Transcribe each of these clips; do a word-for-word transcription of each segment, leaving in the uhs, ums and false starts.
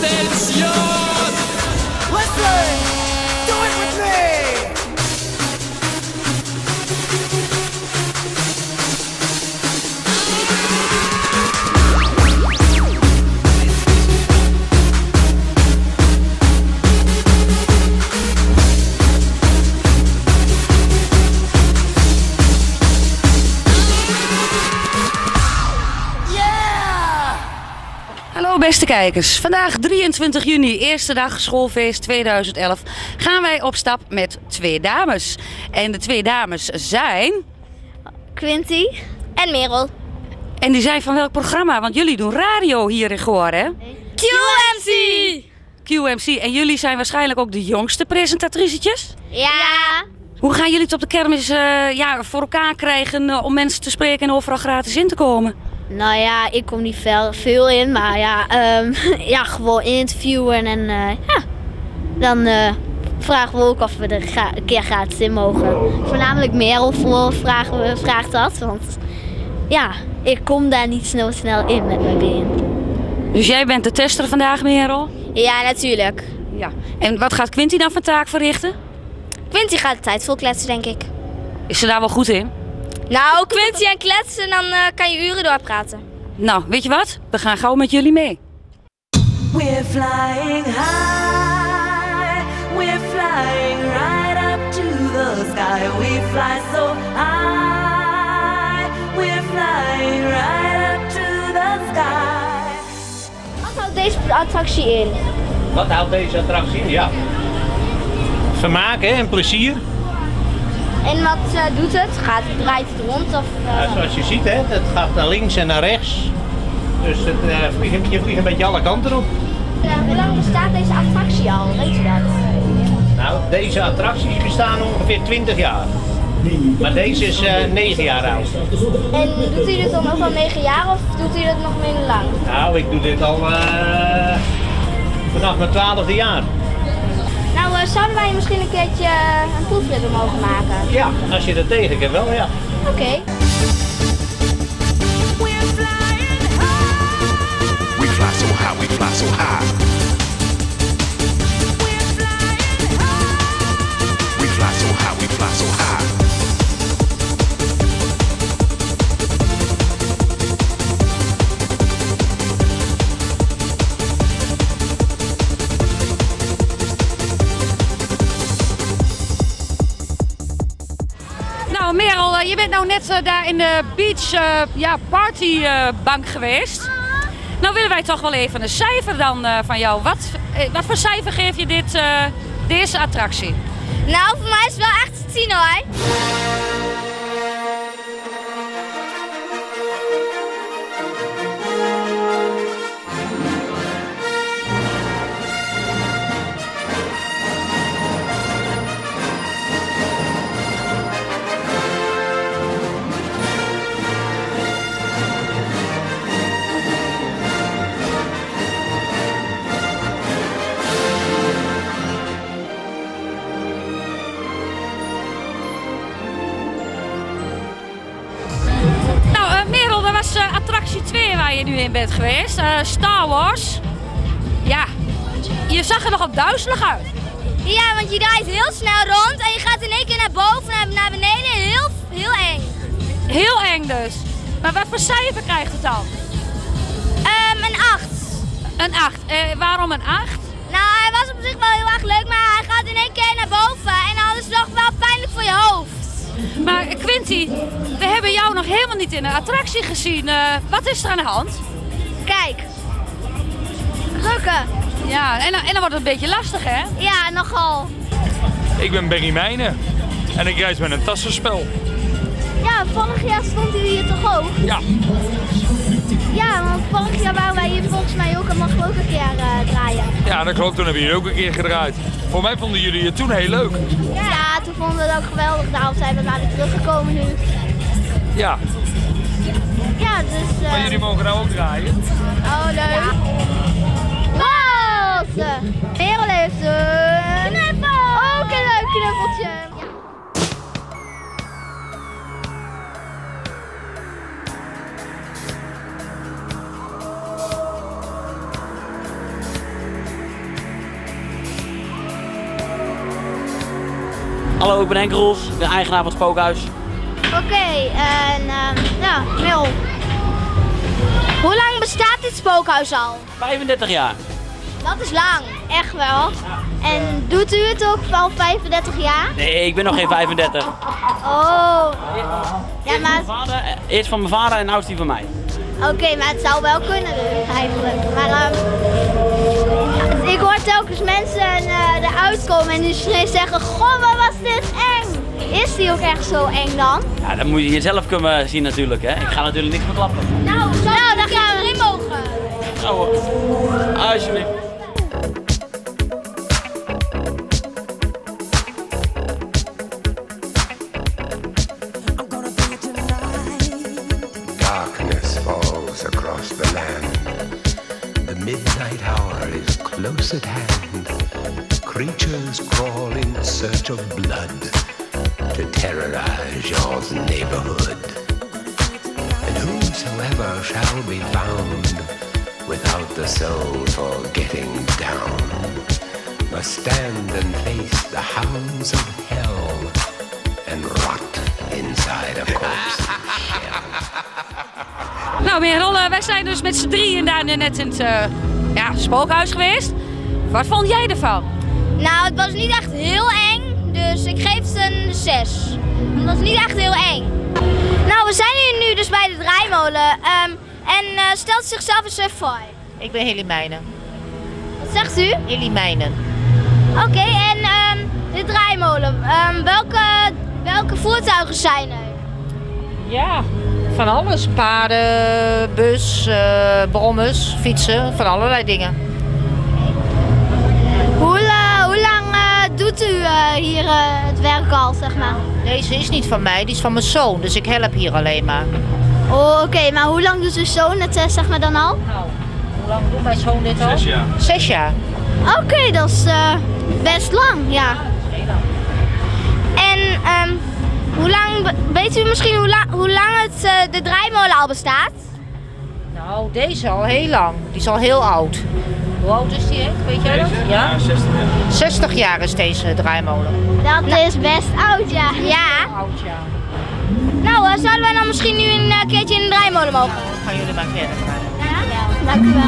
Attention! Listen! Do it with me! Hallo beste kijkers, vandaag drieëntwintig juni, eerste dag schoolfeest tweeduizend elf, gaan wij op stap met twee dames. En de twee dames zijn... Quinty en Merel. En die zijn van welk programma? Want jullie doen radio hier in Goor, hè? Q M C! Q M C. En jullie zijn waarschijnlijk ook de jongste presentatricetjes? Ja. Hoe gaan jullie het op de kermis uh, ja, voor elkaar krijgen uh, om mensen te spreken en overal gratis in te komen? Nou ja, ik kom niet veel, veel in, maar ja, um, ja, gewoon interviewen en uh, ja, dan uh, vragen we ook of we er gra een keer gratis in mogen. Voornamelijk Merel voor vragen we, vraagt dat, want ja, ik kom daar niet snel snel in met mijn been. Dus jij bent de tester vandaag, Merel? Ja, natuurlijk. Ja. En wat gaat Quinty dan van taak verrichten? Quinty gaat de tijd vol kletsen, denk ik. Is ze daar wel goed in? Nou, Quinty en kletsen, dan uh, kan je uren doorpraten. Nou, weet je wat? We gaan gauw met jullie mee. We're flying high, we're flying right up to the sky. We fly so high, we're flying right up to the sky. Wat houdt deze attractie in? Wat houdt deze attractie in? Ja. Vermaak hè, en plezier. En wat uh, doet het? Gaat, draait het rond? Of, uh... Ja, zoals je ziet, hè, het gaat naar links en naar rechts. Dus het, uh, vliegt, je vliegt een beetje alle kanten op. Uh, hoe lang bestaat deze attractie al? Weet je dat? Nou, deze attracties bestaan ongeveer twintig jaar. Maar deze is uh, negen jaar oud. En doet u dit dan ook al negen jaar of doet u dat nog minder lang? Nou, ik doe dit al uh, vanaf mijn twaalfde jaar. Nou, uh, zouden wij misschien een keertje uh, een proefrit mogen maken? Ja, als je er tegen kan wel, ja. Oké. Okay. We fly so high, we fly so high. We fly so high, we fly so high. Nou Merel, je bent nou net uh, daar in de beach uh, ja, partybank uh, geweest. Nou willen wij toch wel even een cijfer dan uh, van jou. Wat, uh, wat voor cijfer geef je dit, uh, deze attractie? Nou, voor mij is het wel echt tien hoor. Uh, attractie twee waar je nu in bent geweest, uh, Star Wars. Ja, je zag er nogal duizelig uit. Ja, want je draait heel snel rond en je gaat in één keer naar boven, naar, naar beneden. Heel, heel eng. Heel eng dus. Maar wat voor cijfer krijgt het dan? Um, een acht. Een acht. Uh, waarom een acht? Nou, hij was op zich wel heel erg leuk, maar hij gaat in één keer naar boven en dan is het nog wel pijnlijk voor je hoofd. Maar Quinty, we hebben jou nog helemaal niet in een attractie gezien. Uh, wat is er aan de hand? Kijk. Drukken. Ja, en, en dan wordt het een beetje lastig, hè? Ja, nogal. Ik ben Benny Meijnen en ik reis met een tassenspel. Ja, vorig jaar stond hij hier toch ook? Ja. Ja, want vorig jaar waren wij hier volgens mij ook en mag ook een keer uh, draaien. Ja, dat klopt. Toen hebben jullie ook een keer gedraaid. Voor mij vonden jullie het toen heel leuk. Ja, ja, toen vonden we het ook geweldig. Daarom zijn we maar weer teruggekomen nu. Ja. Ja, dus... Uh... Maar jullie mogen nou ook draaien. Oh, leuk. Ja. Wat? Merel heeft een... Knuffel! Ook een leuk knuffeltje. Ja. Hallo, ik ben Henk Roels, ik ben eigenaar van het Spookhuis. Oké, okay, en uh, ja, Mil. Hoe lang bestaat dit spookhuis al? vijfendertig jaar. Dat is lang, echt wel. En doet u het ook al vijfendertig jaar? Nee, ik ben nog geen vijfendertig. Oh. Ja, maar... Vader, eerst van mijn vader en oudst die van mij. Oké, okay, maar het zou wel kunnen dus, eigenlijk. Maar um, ik hoor telkens mensen uh, eruit komen en die zeggen, goh, wat was dit eng. Is die ook echt zo eng dan? Ja, dat moet je zelf kunnen zien natuurlijk, hè. Ik ga natuurlijk niks verklappen. Nou, nou dan gaan we erin mogen. Nou hoor, alsjeblieft. Darkness falls across the land. The midnight hour is close at hand. Creatures crawl in search of blood to terrorize your neighborhood. And whosoever shall be found without the soul for getting down must stand and face the hounds of hell and rot inside a corpse's shell. Nou, Merel, wij zijn dus met z'n drieën daar net in het uh, ja, spookhuis geweest. Wat vond jij ervan? Nou, het was niet echt heel eng, dus ik geef het een zes. Het was niet echt heel eng. Nou, we zijn hier nu dus bij de draaimolen. Um, en uh, stelt zichzelf eens even voor. Ik ben Hilly Mijnen. Wat zegt u? Hilly Mijnen. Oké, okay, en um, de draaimolen. Um, welke, welke voertuigen zijn er? Ja, van alles. Paarden, bus, uh, brommers, fietsen, van allerlei dingen. Hoe, uh, hoe lang uh, doet u uh, hier uh, het werk al, zeg maar? Deze is niet van mij, die is van mijn zoon, dus ik help hier alleen maar. Oh, oké, okay, maar hoe lang doet uw zoon het uh, zeg maar dan al? Nou, hoe lang doet mijn zoon dit al? Zes jaar. Zes jaar. Oké, okay, dat is uh, best lang, ja. Ja, dat is heel lang. En um, hoe lang, weet u misschien hoe, la hoe lang het, uh, de draaimolen al bestaat? Nou, deze al heel lang. Die is al heel oud. Hoe oud is die, Henk? Weet jij dat? Ja? Ja, zestig jaar. zestig jaar is deze draaimolen. Dat nou, is best oud, ja. Ja. Oud, ja. Nou, uh, zouden wij dan misschien nu een uh, keertje in de draaimolen mogen? Nou, dan gaan jullie maar verder draaien. Ja? Dank u wel.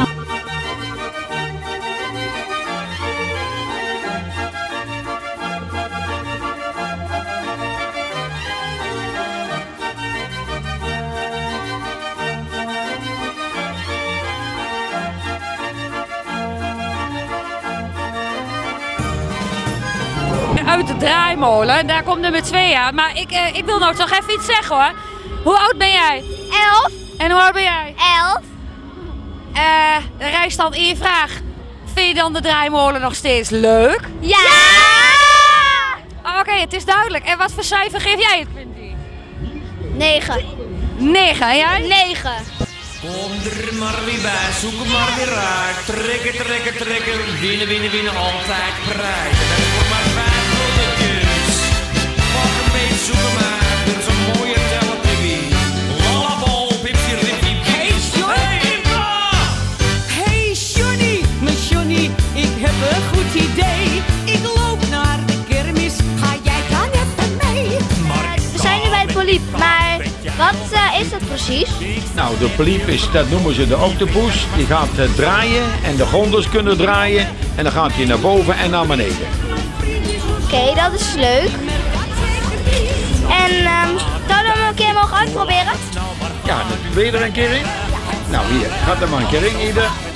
Uit de draaimolen, daar komt nummer twee aan. Maar ik, uh, ik wil nou toch even iets zeggen hoor. Hoe oud ben jij? Elf. En hoe oud ben jij? Elf. Uh, er rijst dan één vraag. Vind je dan de draaimolen nog steeds leuk? Ja! ja! Oh, oké, okay, het is duidelijk. En wat voor cijfer geef jij het, Quinty? Negen. Negen, en jij? Negen. Kom er maar weer bij, zoek hem maar weer uit. Trekken, trekken, trekken, winnen, winnen, winnen, altijd prijs. En dat is voor maar vijf rolletjes. Pak een beetje, zoek hem uit, er is een mooie televisie. Lallabol, pipsy, ripsy, hey Johnny! Hey Johnny, mijn Johnny, ik heb een goed idee. Ik loop naar de kermis, ga jij dan even mee? We zijn nu bij het Poliep, maar wat uh, is dat precies? Nou, de Poliep is, dat noemen ze de octopus. Die gaat uh, draaien en de gondels kunnen draaien. En dan gaat hij naar boven en naar beneden. Oké, okay, dat is leuk. En um, zouden we hem een keer mogen uitproberen? Ja, wil je er een keer in? Nou, hier, gaat er maar een keer in ieder.